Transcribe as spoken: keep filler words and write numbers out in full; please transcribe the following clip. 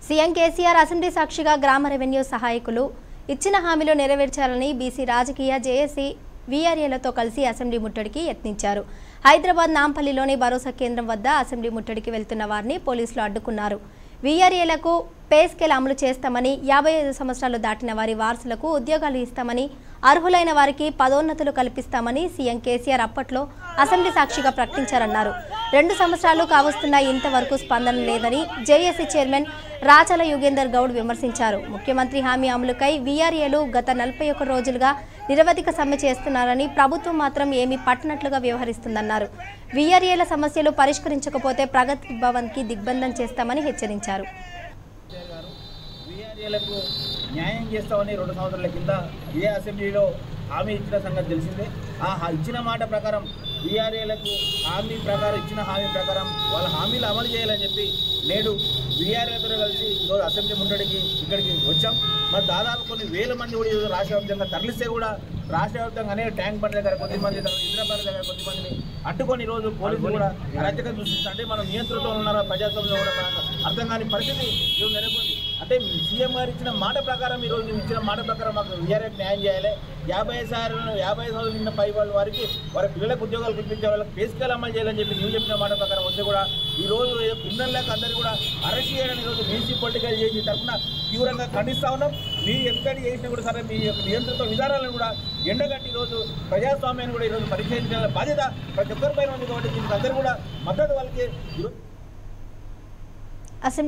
CM KCR assembly సాక్షిగా గ్రామ revenue సహాయకులు ఇచ్చిన హామీలు నెరవేర్చాలని బీసీ రాజకీయ జేఏసీ వీఆర్ఏలతో కలిసి అసెంబ్లీ ముట్టడికి యత్నించారు. హైదరాబాద్ నాంపల్లిలోని భరోసా కేంద్రం వద్ద అసెంబ్లీ ముట్టడికి వెళ్తున్న వారిని పోలీసులు అడ్డుకున్నారు. వీఆర్ఏలకు పే స్కేల్ అమలు చేస్తామని, యాభై ఐదు సంవత్సరాలు దాటిన వారి వారసులకు ఉద్యోగాలు ఇస్తామని, అర్హులైన వారికి పదోన్నతులు కల్పిస్తామని సీఎం కేసీఆర్ అప్పట్లో అసెంబ్లీ సాక్షిగా ప్రకటించారన్నారు. రెండు సంవత్సరాలు కావస్తున్న ఇంతవరకు స్పందన లేదని జేఏసీ చైర్మన్ రాచల యుగేందర్ గౌడ్ విమర్శించారు. ముఖ్యమంత్రి హామీ అమలుకై వీఆర్ఏలు గత నలభై ఒక్క రోజులుగా నిరవధిక సమ్మె చేస్తున్నారని, ప్రభుత్వం మాత్రం ఏమీ పట్టనట్లుగా వ్యవహరిస్తుందన్నారు. వీఆర్ఏల సమస్యలు పరిష్కరించకపోతే ప్రగతి భవన్కి దిగ్బంధం చేస్తామని హెచ్చరించారు. వీఆర్ఏలకు న్యాయం చేస్తామని రెండు సంవత్సరాల కింద ఏ అసెంబ్లీలో హామీ ఇచ్చిన సంగతి తెలిసిందే. ఆ ఇచ్చిన మాట ప్రకారం వీఆర్ఏలకు హామీ ప్రకారం ఇచ్చిన హామీ ప్రకారం వాళ్ళ హామీలు అమలు చేయాలని చెప్పి నేడు వీఆర్ఏతో కలిసి ఈరోజు అసెంబ్లీ ముట్టడికి ఇక్కడికి వచ్చాం. మరి దాదాపు కొన్ని వేల మంది కూడా ఈరోజు రాష్ట్ర వ్యాప్తంగా తరలిస్తే కూడా రాష్ట్ర వ్యాప్తంగా అనేక ట్యాంక్ బండ్ దగ్గర కొద్దిమంది, ఇంద్రపాల దగ్గర కొద్దిమందిని అడ్డుకొని ఈరోజు పోలీసులు కూడా అరాచకం సృష్టిస్తారు. అంటే మనం నియంత్రణతో ఉన్నారా ప్రజాస్వామ్యంలో కూడా మనకు అర్థం కాని పరిస్థితి ఈరోజు నెలకొంది. అంటే సీఎం గారు ఇచ్చిన మాట ప్రకారం ఈరోజు మేము ఇచ్చిన మాట ప్రకారం మాకు వీఆర్ఏకి న్యాయం చేయాలి. యాభై సార్లు యాభై సంవత్సరాలు నిన్న పై వాళ్ళ వారికి వారి పిల్లలకు ఉద్యోగాలు కల్పించే వాళ్ళకి పే స్కేల్ అమలు చేయాలని చెప్పి నువ్వు చెప్పిన మాట ప్రకారం వస్తే కూడా ఈరోజు పిల్లలకు అందరూ కూడా అరెస్ట్ చేయాలని ఈరోజు బీసీ పొలిటికల్ చేసి తరఫున తీవ్రంగా ఖండిస్తూ ఉన్నాం. మీరు ఎక్కడి చేసినా కూడా సరే మీ యొక్క నియంత్రిత విధానాలను కూడా ఎండగట్టి ఈరోజు ప్రజాస్వామ్యాన్ని కూడా ఈరోజు పరిశీలించాల బాధ్యత ప్రతి ఒక్కరిపైన ఉంది. కాబట్టి దీనికి అందరూ కూడా మద్దతు వాళ్ళకి